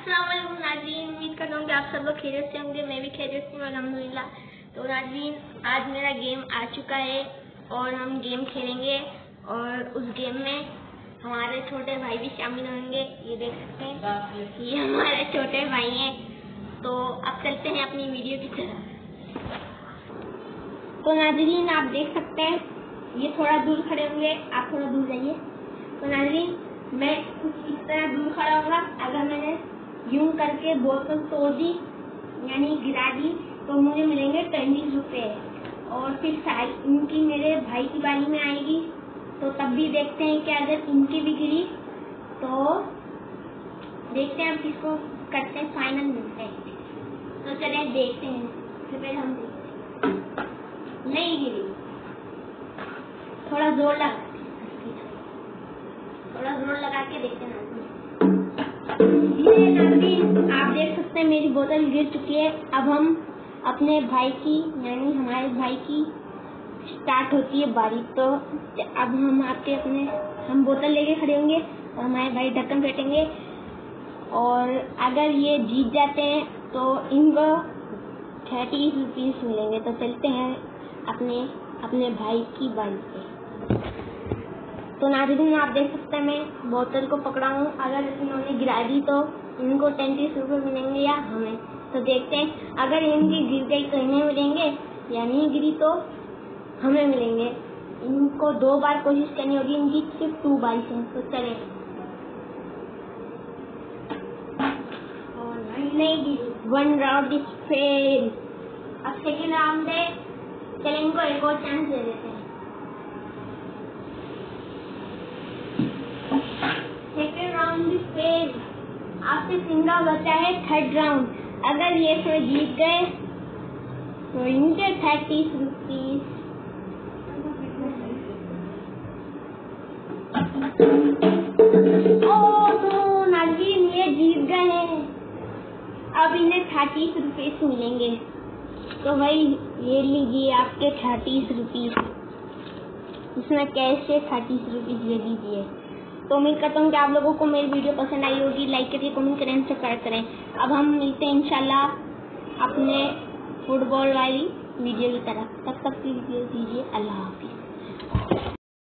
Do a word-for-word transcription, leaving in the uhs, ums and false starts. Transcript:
अस्सलाम वालेकुम नाज़रीन, उम्मीद करता हूँ कि आप सब लोग खैरियत से होंगे। मैं भी खैरियत से हूँ अल्हम्दुलिल्लाह। तो नाज़रीन, आज मेरा गेम आ चुका है और हम गेम खेलेंगे और उस गेम में हमारे छोटे भाई भी शामिल होंगे। ये देख सकते हैं, ये हमारे छोटे भाई हैं। तो अब चलते हैं अपनी वीडियो की तरफ। तो नाज़रीन, आप देख सकते हैं ये थोड़ा दूर खड़े होंगे, आप थोड़ा दूर जाइए। तो नाज़रीन, मैं कुछ इस तरह दूर खड़ा होगा। अगर मैंने यूं करके बोतल तोड़ दी यानी गिरा दी तो मुझे मिलेंगे ट्वेंटी रुपए। और फिर साइड इनकी मेरे भाई की बारी में आएगी तो तब भी देखते हैं कि अगर इनकी भी गिरी तो देखते हैं अब किसको करते हैं, फाइनल मिलते हैं। तो चले देखते हैं। सबसे पहले हम देखते हैं, नहीं गिरी, थोड़ा जोर लगा थोड़ा जोर लगा के देखते हैं। ये नाज़रीन, आप देख सकते हैं मेरी बोतल गिर चुकी है। अब हम अपने भाई की यानी हमारे भाई की स्टार्ट होती है बारी। तो अब हम आपके अपने हम बोतल लेके खड़े होंगे और हमारे भाई ढक्कन फेंटेंगे और अगर ये जीत जाते हैं तो इनको थर्टी रुपीज मिलेंगे। तो चलते हैं अपने अपने भाई की बारी पे। तो नाज़रीन, आप देख सकते हैं मैं बोतल को पकड़ा हूँ। अगर इन्होंने गिरा दी तो इनको तैंतीस रुपये मिलेंगे या हमें। तो देखते हैं, अगर इनकी गिर गई तो इन्हें मिलेंगे या नहीं गिरी तो हमें मिलेंगे। इनको दो बार कोशिश करनी होगी, इनकी सिर्फ टू बाई से। तो चलें, नहीं गिरी, वन राउंड इज फेल। अब सेकेंड राउंड है, चलें इनको एक और चांस दे देते हैं। Second round fail. आपसे सिंगल बचा है थर्ड राउंड। अगर ये इसमें जीत गए तो इनके थर्टीस रुपीज। ओ तो नाज़रीन, ये जीत गए हैं। अब इन्हें थर्टीस रुपीज मिलेंगे। तो भाई ये लीजिए आपके थर्टीस रुपीज। इसमें कैश से थर्टीस रुपीज ले लीजिए। तो उम्मीद करता हूँ कि आप लोगों को मेरी वीडियो पसंद आई होगी। लाइक करिए, कमेंट करें, सब्सक्राइब करें। अब हम मिलते हैं इंशाल्लाह अपने फुटबॉल वाली वीडियो की तरफ। तब तक की वीडियो दीजिए। अल्लाह हाफिज़।